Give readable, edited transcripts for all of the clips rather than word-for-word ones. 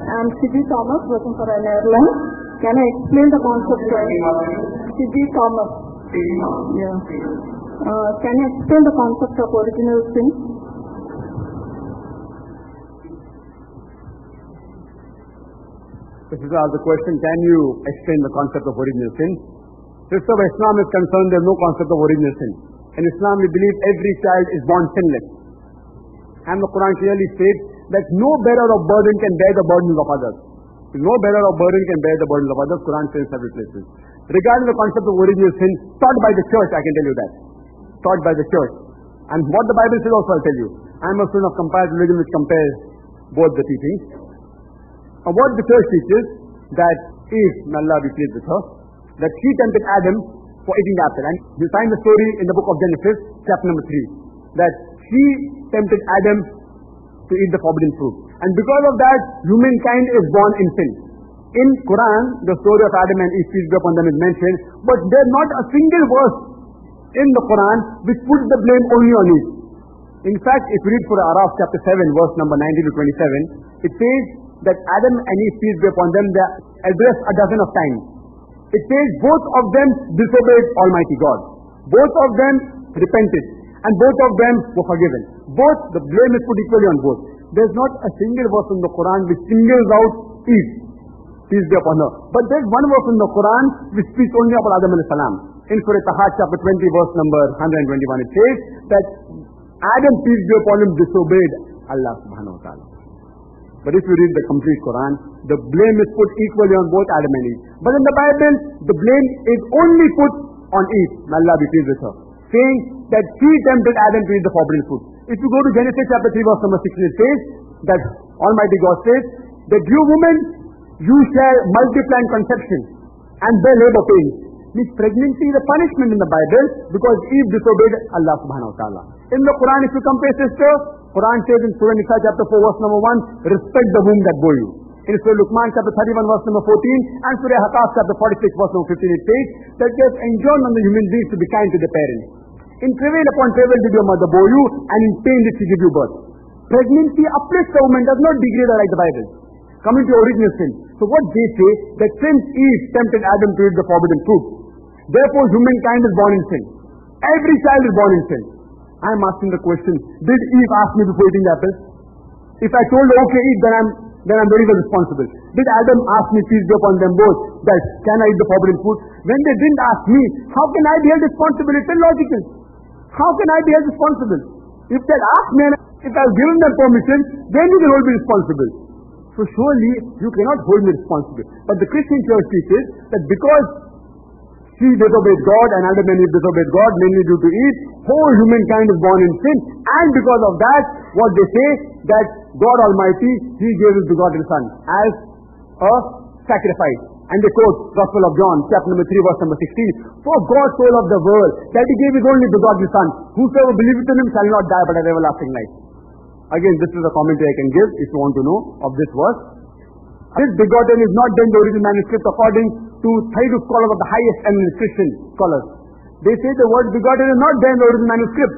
I'm Siji Thomas, working for an airline. Can I explain the concept? Siji Thomas. Yeah. Can you explain the concept of original sin? This is the question, can you explain the concept of original sin? As far as Islam is concerned, there is no concept of original sin. In Islam, we believe every child is born sinless. And the Quran clearly states that no bearer of burden can bear the burdens of others. No bearer of burden can bear the burdens of others. Quran says several places. Regarding the concept of original sin, taught by the church, I can tell you that. Taught by the church. And what the Bible says also I'll tell you. I am a student of comparative religion which compares both the teachings. And what the church teaches, that Eve, may Allah be pleased with her, that she tempted Adam for eating the apple. And you find the story in the book of Genesis, chapter number 3, that she tempted Adam to eat the forbidden fruit. And because of that, humankind is born in sin. In Quran, the story of Adam and Eve, peace be upon them, is mentioned, but there is not a single verse in the Quran which puts the blame only on Eve. In fact, if you read Surah Araf chapter 7, verse number 19 to 27, it says that Adam and Eve, peace be upon them, they are addressed a dozen of times. It says both of them disobeyed Almighty God. Both of them repented. And both of them were forgiven. Both, the blame is put equally on both. There is not a single verse in the Quran which singles out Eve, peace be upon her. But there is one verse in the Quran which speaks only about Adam alayhi salam. In Surah Taha chapter 20, verse number 121, it says that Adam, peace be upon him, disobeyed Allah subhanahu wa ta'ala. But if you read the complete Quran, the blame is put equally on both Adam and Eve. But in the Bible, the blame is only put on Eve, may Allah be pleased with her, saying that she tempted Adam to eat the forbidden fruit. If you go to Genesis chapter 3, verse number 16, it says that Almighty God says that you women, you shall multiply in conception and bear labor pains. Means pregnancy is a punishment in the Bible because Eve disobeyed Allah subhanahu wa ta'ala. In the Quran, if you compare, sister, Quran says in Surah Nisa chapter 4, verse number 1, respect the womb that bore you. In Surah Luqman chapter 31, verse number 14, and Surah Haqaf chapter 46, verse number 15, it says that it is enjoined on the human beings to be kind to their parents. In travail upon travail did your mother bore you, and in pain did she give you birth. Pregnancy uplifts a woman, does not degrade her like the Bible. Coming to original sin. So what they say, that since Eve tempted Adam to eat the forbidden fruit, therefore humankind is born in sin. Every child is born in sin. I am asking the question, did Eve ask me before eating the apple? If I told her, okay, eat, then I'm very well responsible. Did Adam ask me, peace be upon them both, that can I eat the forbidden fruit? When they didn't ask me, how can I be held responsible? It's illogical. How can I be held responsible? If they asked me and if I've given them permission, then you can hold me responsible. So surely you cannot hold me responsible. But the Christian church teaches that because she disobeyed God and Adam and Eve disobeyed God, mainly due to Eve, whole humankind is born in sin. And because of that, what they say, that God Almighty, He gave His begotten Son as a sacrifice. And they quote Gospel of John, chapter number 3, verse number 16. For God so loved the world, that He gave His only begotten Son. Whosoever believeth in Him shall not die, but have everlasting life. Again, this is a commentary I can give, if you want to know, of this verse. This begotten is not then the original manuscript according to Thayru scholars of the highest eminent Christian scholars. They say the word begotten is not there in the original manuscript.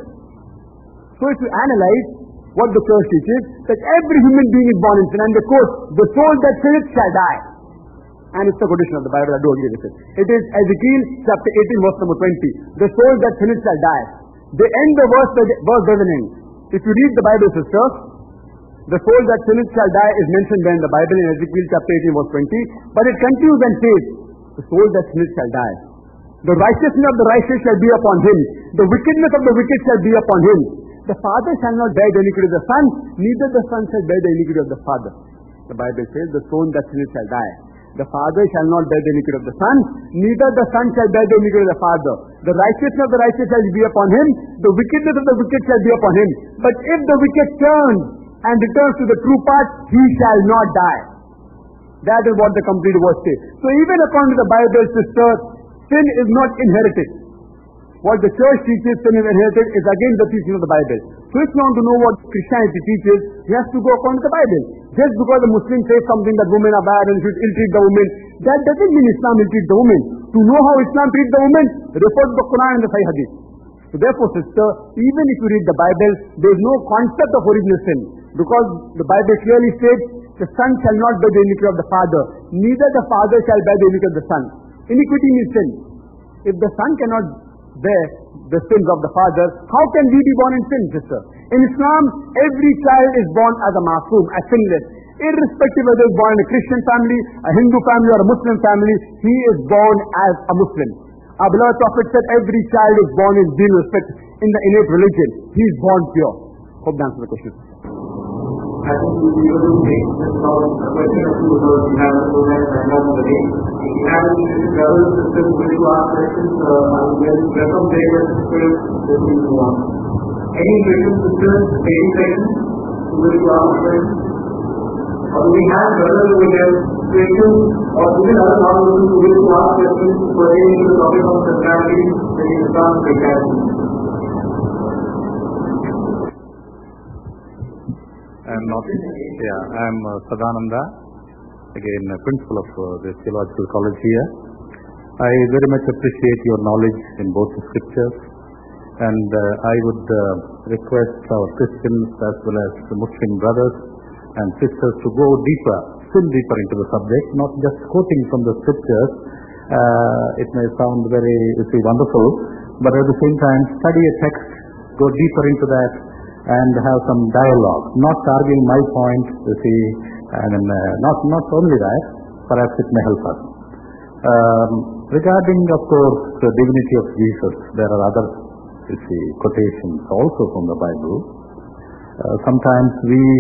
So if you analyze what the church teaches, that every human being is born in sin, and they quote, the soul that sinneth shall die. And it's a quotation of the Bible, I do agree with it. It is Ezekiel chapter 18, verse number 20. The soul that sinneth shall die. They end the verse doesn't end. If you read the Bible, sister, the soul that sinneth shall die is mentioned there in the Bible in Ezekiel chapter 18, verse 20. But it continues and says, the soul that sinneth shall die. The righteousness of the righteous shall be upon him. The wickedness of the wicked shall be upon him. The father shall not bear the iniquity of the son, neither the son shall bear the iniquity of the father. The Bible says, the soul that sinneth shall die. The father shall not bear the iniquity of the son, neither the son shall bear the iniquity of the father. The righteousness of the righteous shall be upon him, the wickedness of the wicked shall be upon him. But if the wicked turns and returns to the true path, he shall not die. That is what the complete verse says. So even according to the Bible, sister, sin is not inherited. What the church teaches, sin is inherited, is against the teaching of the Bible. So if you want to know what Christianity teaches, you have to go according to the Bible. Just because the Muslim says something that women are bad and should ill-treat the women, that doesn't mean Islam ill-treat the women. To know how Islam treats the women, refer to the Quran and the Sahih Hadith. So therefore, sister, even if you read the Bible, there is no concept of original sin. Because the Bible clearly states, The Son shall not bear the iniquity of the Father, neither the Father shall bear the iniquity of the Son. Iniquity means sin. If the Son cannot bear the sins of the Father, how can we be born in sin, sister? In Islam, every child is born as a masoom, as sinless. Irrespective whether he is born in a Christian family, a Hindu family or a Muslim family, he is born as a Muslim. Our beloved Prophet said every child is born in deen respect, in the innate religion. He is born pure. Hope that answers the question. I think we will be able to take this now a question or two because we have a program right now for the day. If you have any brothers and sisters who wish to ask questions, I would welcome their sisters to move on. Any questions, sisters, any questions who wish to ask questions? Or do we have brothers over there questions or even other non-Muslims who wish to ask questions pertaining to the topic of sexuality that is Islam sexuality? I'm Sadananda, again principal of the Theological College here. I very much appreciate your knowledge in both the scriptures, and I would request our Christians as well as the Muslim brothers and sisters to go deeper, still deeper into the subject, not just quoting from the scriptures. It may sound very wonderful, but at the same time study a text, go deeper into that, and have some dialogue, not arguing my point, and not only that, perhaps it may help us. Regarding, of course, the divinity of Jesus, there are other, quotations also from the Bible. Sometimes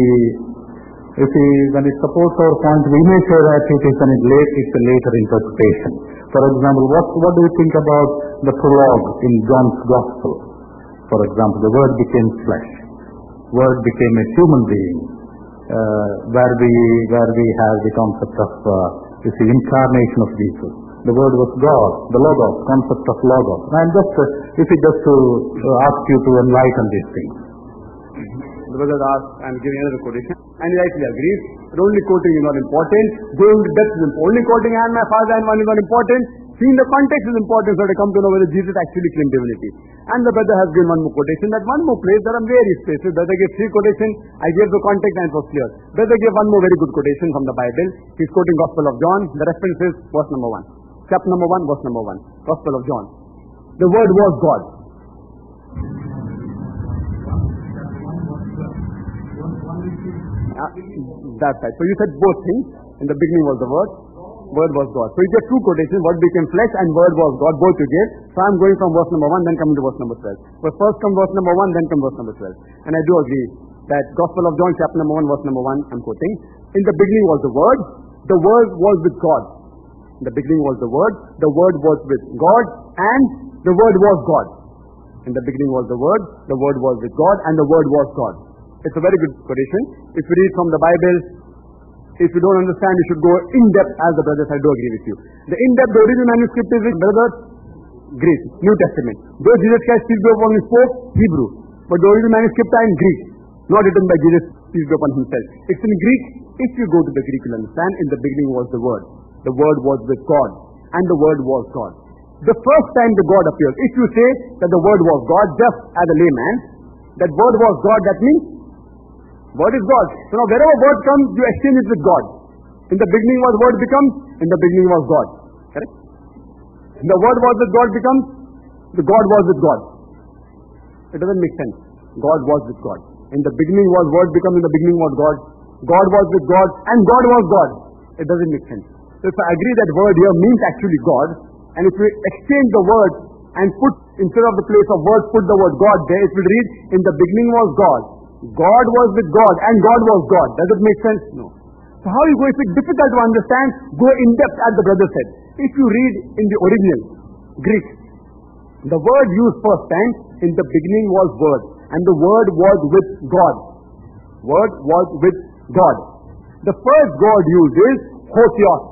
when it supports our point, we may say that it's a later interpretation. For example, what do you think about the prologue in John's Gospel? For example, the Word became flesh. Word became a human being, where we have the concept of incarnation of Jesus. The Word was God, the Logos, concept of Logos. And I'm just to ask you to enlighten these things. The brother asked, I'm giving another quotation, and he rightly agrees. But only quoting is not important. Going to depth is important. Only quoting I am my Father and one is not important. Seeing the context is important, so to come to know whether Jesus actually claimed divinity. And the brother has given one more quotation, that one more place, there are various places. Brother gave 3 quotations, I gave the context and it was clear. Brother gave one more very good quotation from the Bible. He's quoting Gospel of John. The reference is verse number 1. Chapter number 1, verse number 1. Gospel of John. The Word was God. That's right. So you said both things. In the beginning was the Word. Word was God. So you get 2 quotations. Word became flesh and Word was God. Both you gave. So I'm going from verse number 1, then coming to verse number 12. But first come verse number 1, then come verse number 12. And I do agree that Gospel of John, chapter number 1, verse number 1, I'm quoting. In the beginning was the Word. The Word was with God. In the beginning was the Word. The Word was with God. And the Word was God. In the beginning was the Word. The Word was with God. And the Word was God. It's a very good quotation. If you read from the Bible, if you don't understand, you should go in-depth, as the brothers, I do agree with you. The in-depth, the original manuscript is in brothers, Greek, New Testament. Though Jesus Christ, peace be upon him, spoke Hebrew. But the original manuscript are in Greek, not written by Jesus, peace be upon himself. It's in Greek. If you go to the Greek, you'll understand, in the beginning was the Word. The Word was with God, and the Word was God. The first time the God appears, if you say that the Word was God, just as a layman, that Word was God, that means Word is God. So now wherever Word comes, you exchange it with God. In the beginning was Word becomes, in the beginning was God. Correct? The Word was with God becomes, the God was with God. It doesn't make sense. God was with God. In the beginning was Word becomes, in the beginning was God. God was with God, and God was God. It doesn't make sense. So if I agree that Word here means actually God, and if we exchange the word and put, instead of the place of Word, put the word God there, it will read, in the beginning was God. God was with God, and God was God. Does it make sense? No. So how you go? If it's difficult to understand, go in depth, as the brother said. If you read in the original Greek, the word used first time, in the beginning was Word, and the Word was with God. Word was with God. The first God used is Hotheos.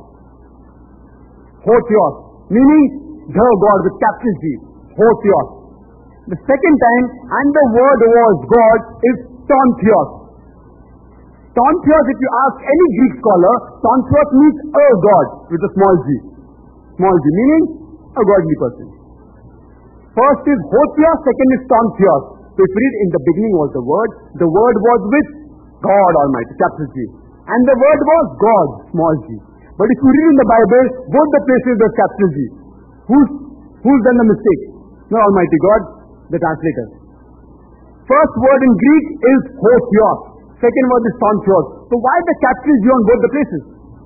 Hotheos, meaning the God with capital G. Hotheos. The second time, and the Word was God, is Tontheos. Tontheos, if you ask any Greek scholar, Tontheos means a God with a small g. Small g, meaning a godly person. First is Hotheos, second is Tontheos. So if you read, in the beginning was the Word was with God Almighty, capital G. And the word was God, small g. But if you read in the Bible, both the places there's capital G. Who's done the mistake? Not Almighty God, the translator. First word in Greek is hotheos. Second word is tontios. So why the capital G on both the places?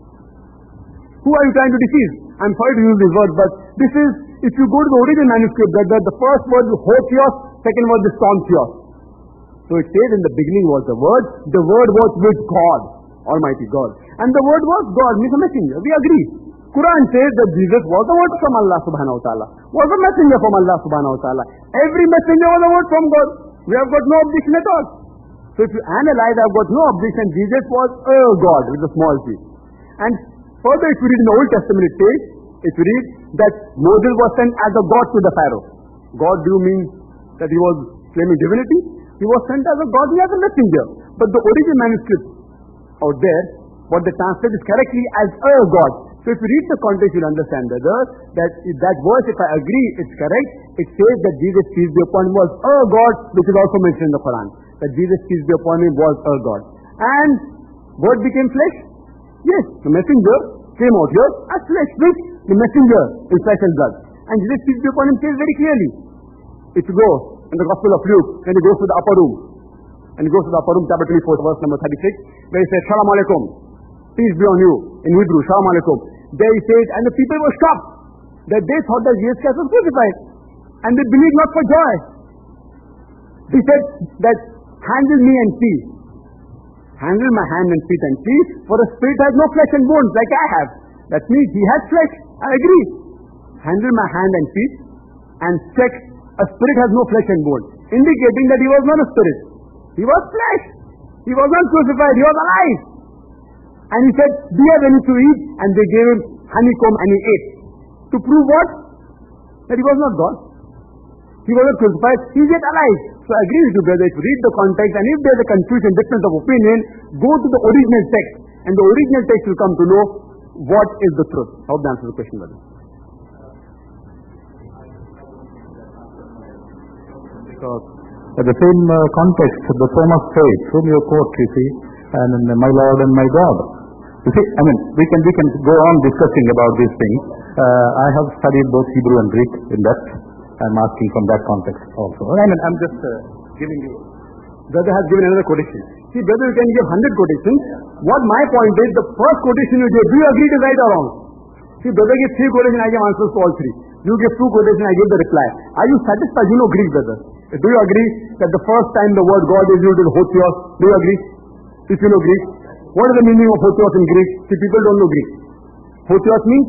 Who are you trying to deceive? I'm sorry to use this word, but this is, if you go to the original manuscript, the first word is hotheos, second word is tontios. So it says in the beginning was the word was with God, Almighty God. And the word was God, means a messenger. We agree. Quran says that Jesus was the word from Allah subhanahu wa ta'ala, was a messenger from Allah subhanahu wa ta'ala. Every messenger was a word from God. We have got no objection at all. So if you analyze, I've got no objection. Jesus was a God with a small g. And further, if you read in the Old Testament, it says, if you read that Moses was sent as a God to the Pharaoh. God, do you mean that he was claiming divinity? He was sent as a God, he as a messenger. But the original manuscript out there, what they translate is correctly as a God. So if you read the context, you'll understand that verse, if I agree, it's correct. It says that Jesus, peace be upon him, was a God, which is also mentioned in the Quran. That Jesus, peace be upon him, was a God. And word became flesh? Yes, the messenger came out here as flesh, which the messenger in flesh and blood. And Jesus, peace be upon him, says very clearly. If you go in the Gospel of Luke, when he goes to the upper room, and he goes to the upper room, chapter 24, verse number 36, where he says, Shalom Alaikum, peace be on you, in Hebrew, Shalom Alaikum. There he says, and the people were shocked that they thought that Jesus Christ was crucified, and they believed not for joy. He said that, handle me and see. Handle my hand and feet and see, for a spirit has no flesh and bones like I have. That means he has flesh. I agree. Handle my hand and feet and check. A spirit has no flesh and bone, indicating that he was not a spirit. He was flesh. He was not crucified. He was alive. And he said, do you have anything to eat? And they gave him honeycomb and he ate. To prove what? That he was not God. He was not crucified. He is yet alive. So I agree with you, brother. If you read the context, and if there is a confusion, difference of opinion, go to the original text. And the original text will come to know what is the truth. I hope that answers the question, brother. Because at the same context, the same of faith, whom you quote, you see, and my Lord and my God. You see, I mean, we can go on discussing about these things. I have studied both Hebrew and Greek in depth. I'm asking from that context also. I mean, I'm just giving you. Brother has given another quotation. See, brother, you can give 100 quotations. What my point is, the first quotation you give, do you agree it is right or wrong? See, brother gives 3 quotations, I give answers to all 3. You give 2 quotations, I give the reply. Are you satisfied? You know Greek, brother. Do you agree that the first time the word God is used is hotheos? Do you agree? If you know Greek. What is the meaning of hotheos in Greek? See, people don't know Greek. Hotheos means?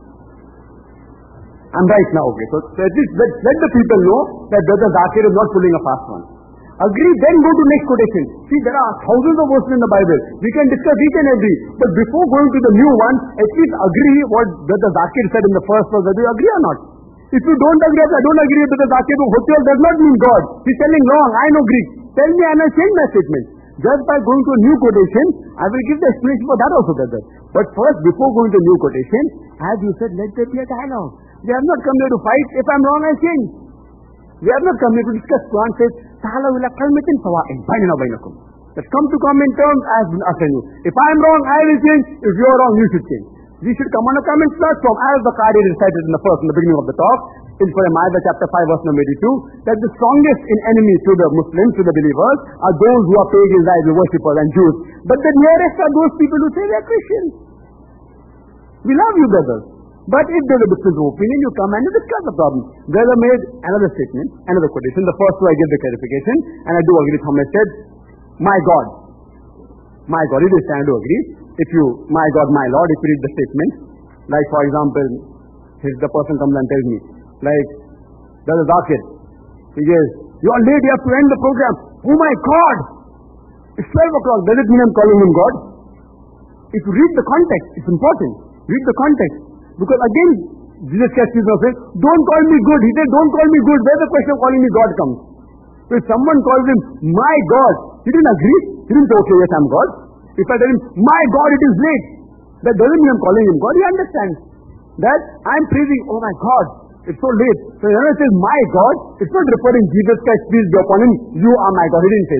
I'm right now, okay. So at least let the people know that Brother Zakir is not pulling a fast one. Agree, then go to next quotation. See, there are thousands of verses in the Bible. We can discuss each and every. But before going to the new one, at least agree what Brother Zakir said in the first verse. Whether you agree or not. If you don't agree, I don't agree with Brother Zakir. Hotheos does not mean God. He's telling wrong. I know Greek. Tell me and I'll change my statement. Just by going to a new quotation, I will give the explanation for that also, brother. But first, before going to a new quotation, as you said, let there be a dialogue. We have not come here to fight. If I'm wrong, I'll change. We have not come here to discuss. Quran says, Ta'ala ila kalmatin sawa'in bainana bainakum. Let's come to common terms as you. If I'm wrong, I will change. If you're wrong, you should change. We should come on a common platform, as the Qari recited in the beginning of the talk, in Surah Ma'idah chapter 5 verse number 82, that the strongest in enemies to the Muslims, to the believers, are those who are pagans, idol worshippers and Jews. But the nearest are those people who say they are Christians. We love you, brothers. But if there's a difference of opinion, you come and you discuss the problem. Brother made another statement, another quotation. The first two I give the clarification, and I do agree with Ahmed said, my God. My God, it is I do agree. If you, my God, my Lord, if you read the statement, like for example, the person comes and tells me, like, Brother Zakir, he goes, you are late, you have to end the program. Oh my God! It's 12 o'clock, does it mean I'm calling him God? If you read the context, it's important. Read the context. Because again, Jesus Christ says, don't call me good. He said, don't call me good. Where the question of calling me God comes. So if someone calls him, my God, he didn't agree. He didn't say, okay, yes, I'm God. If I tell him, my God, it is late, that doesn't mean I'm calling him God. He understands that I'm praising, oh my God, it's so late. So when he says, my God, it's not referring Jesus Christ, peace be upon him, you are my God. He didn't say that.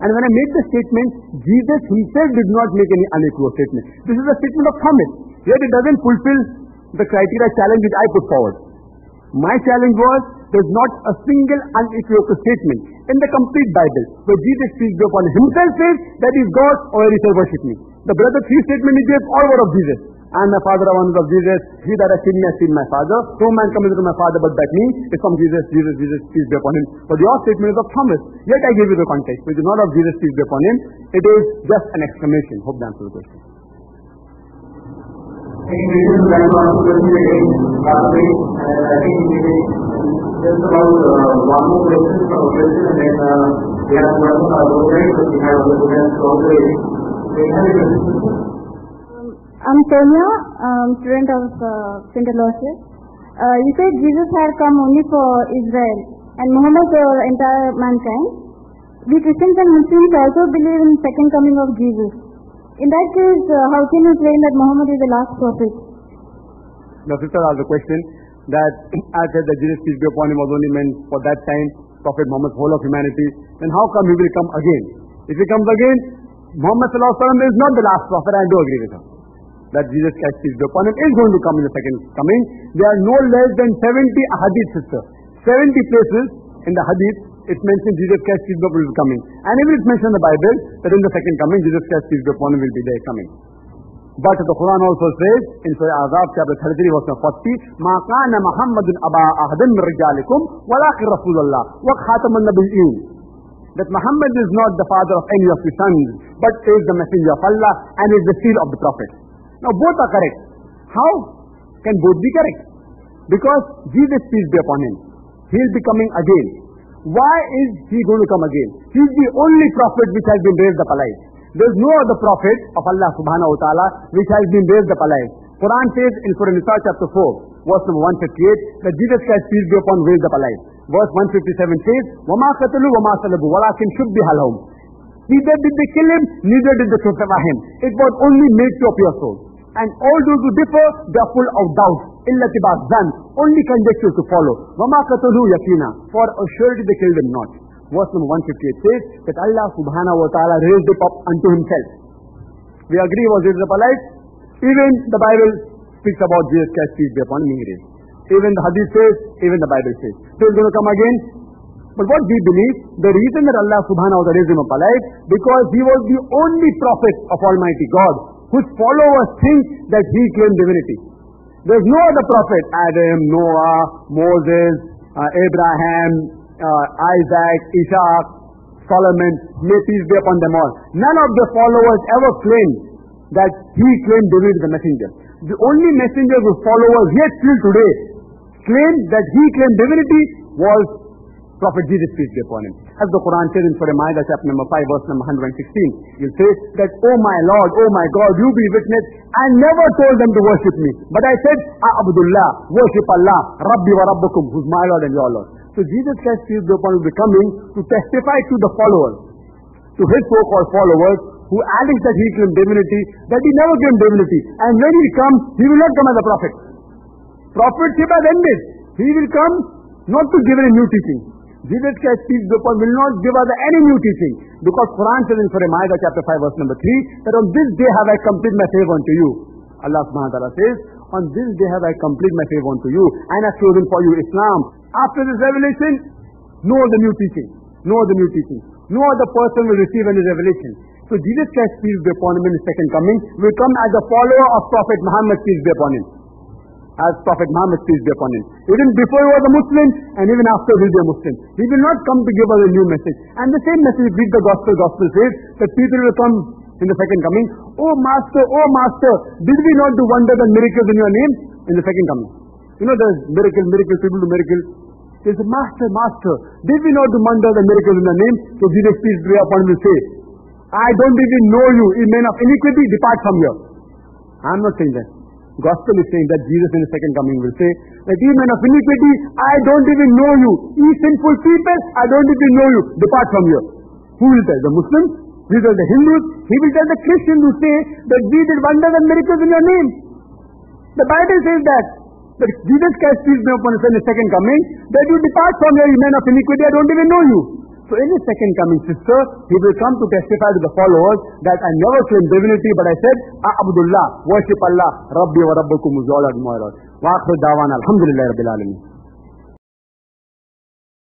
And when I made the statement, Jesus himself did not make any unequivocal statement. This is a statement of Thomas. Yet it doesn't fulfill the criteria challenge which I put forward. My challenge was, there's not a single unequivocal statement in the complete Bible where Jesus, peace be upon him, himself says that is God or he shall worship me. The brother three statement he gave all were of Jesus. And my Father are one of Jesus. He that has seen me has seen my Father. No man cometh to my Father but by me. It's from Jesus, Jesus, Jesus, peace be upon him. But your statement is of Thomas. Yet I gave you the context, which is not of Jesus, peace be upon him. It is just an exclamation. Hope that answers the question. I think this is like one question again. I think just about one more question from a question, and then we have one more overnight, but we have the students already. I'm Sonia, student of St. Aloysius. You said Jesus had come only for Israel and Muhammad for entire mankind. We Christians and Muslims also believe in second coming of Jesus. In that case, how can you claim that Muhammad is the last prophet? The sister asked the question that I said that Jesus, peace be upon him, was only meant for that time, Prophet Muhammad, whole of humanity. Then how come he will come again? If he comes again, Muhammad sallallahu alaihi wasallam is not the last prophet. I do agree with her that Jesus Christ, peace be upon him, is going to come in the second coming. There are no less than 70 hadith, sister. 70 places in the hadith it mentions Jesus Christ, peace be upon him, is coming. And even it's mentioned in the Bible that in the second coming, Jesus Christ, peace be upon him, will be there coming. But the Quran also says in Surah Azab chapter 33 verse 40, "Ma kana Muhammadun aba ahadin min rijalikum walakin Rasulullah wa khatamun nabiyyin." That Muhammad is not the father of any of his sons, but is the messenger of Allah and is the seal of the prophet. Now both are correct. How can both be correct? Because Jesus, peace be upon him, he will be coming again. Why is he going to come again? He is the only prophet which has been raised up alive. There is no other prophet of Allah subhanahu wa ta'ala which has been raised up alive. Quran says in Surah Nisa chapter 4, verse number 158, that Jesus Christ, peace be upon him, raised up alive. Verse 157 says, وَمَا قَتَلُوا وَمَا صَلَبُوا وَلَكِنْ شُبِّهَ لَهُمْ. Neither did they kill him, neither did they crucify him. It was only made to appear so. And all those who differ, they are full of doubt. إِلَّا تِبَعْ ذَنْ. Only conjecture to follow. وَمَا قَتَلُوا يَقِينًا. For assuredly they killed him not. Verse number 158 says that Allah subhanahu wa ta'ala raised him up unto himself. We agree he was raised up alive. Even the Bible speaks about Jesus Christ, peace be upon him, he raised. Even the hadith says, even the Bible says. So he's going to come again. But what we believe, the reason that Allah subhanahu wa ta'ala raised him up alive, because he was the only prophet of Almighty God, whose followers think that he claimed divinity. There's no other prophet, Adam, Noah, Moses, Abraham, Isaac, Ishaq, Solomon, may peace be upon them all. None of the followers ever claimed that he claimed divinity to the messenger. The only messenger whose followers yet still today claim that he claimed divinity was Prophet Jesus, peace be upon him. As the Quran says in Surah Ma'idah chapter number 5 verse number 116, you'll say that, "Oh my Lord, oh my God, you be witness, I never told them to worship me. But I said, Abdullah, worship Allah, Rabbi wa Rabbukum, who's my Lord and your Lord." So Jesus Christ, peace be upon him, will be coming to testify to the followers, to his so-called followers, who allege that he claimed divinity, that he never claimed divinity. And when he comes, he will not come as a prophet. Prophetship has ended. He will come not to give any new teaching. Jesus Christ, peace be upon him, will not give us any new teaching. Because Quran says in Surah Ma'idah chapter 5 verse number 3, that on this day have I completed my favor unto you. Allah subhanahu wa ta'ala says, on this day have I completed my favor unto you, and have chosen for you Islam. After this revelation, no other new teaching. No other new teaching. No other person will receive any revelation. So Jesus Christ, peace be upon him, in his second coming, will come as a follower of Prophet Muhammad, peace be upon him. As Prophet Muhammad, peace be upon him. Even before he was a Muslim, and even after he will be a Muslim. He will not come to give us a new message. And the same message, read the gospel says that people will come in the second coming. Oh Master, did we not do wonders and miracles in your name? In the second coming. You know, there's miracle, people do miracles. They say, Master, did we not do wonders and miracles in your name? So Jesus, peace be upon him, will say, I don't even know you, ye men of iniquity, depart from here. I'm not saying that. Gospel is saying that Jesus in the second coming will say that ye men of iniquity, I don't even know you. Ye sinful people, I don't even know you. Depart from here. Who will tell? The Muslims? He will tell the Hindus? He will tell the Christians who say that we did wonders and miracles in your name. The Bible says that Jesus Christ, peace be upon him, in the second coming, that you depart from here, ye men of iniquity, I don't even know you. So So any second coming sister, he will come to testify to the followers that I never claimed divinity, but I said, Abdullah, worship Allah, Rabbi wa Rabbukum is all at my Lord. Wa akhir dawana, alhamdulillah rabbil alamin.